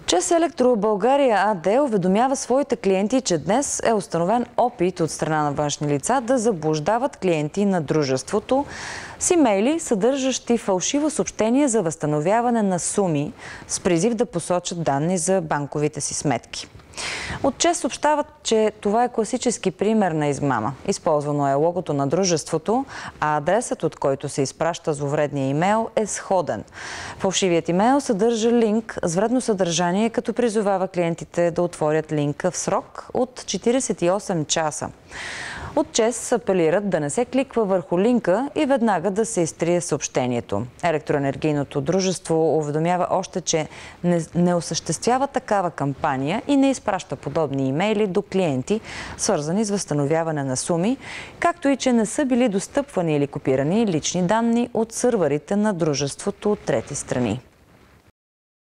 ЧЕЗ Електро България АД уведомява своите клиенти, че днес е установен опит от страна на външни лица да заблуждават клиенти на дружеството с имейли, съдържащи фалшиво съобщение за възстановяване на суми с призив да посочат данни за банковите си сметки. От ЧЕЗ съобщават, че това е класически пример на измама. Използвано е логото на дружеството, а адресът, от който се изпраща зловредния имейл, е сходен. Фалшивият имейл съдържа линк с вредно съдържание, като призовава клиентите да отворят линка в срок от 48 часа. От ЧЕЗ апелират да не се кликва върху линка и веднага да се изтрие съобщението. Електроенергийното дружество уведомява още, че не осъществява такава кампания и не изпраща подобни имейли до клиенти, свързани с възстановяване на суми, както и че не са били достъпвани или копирани лични данни от сървърите на дружеството от трети страни.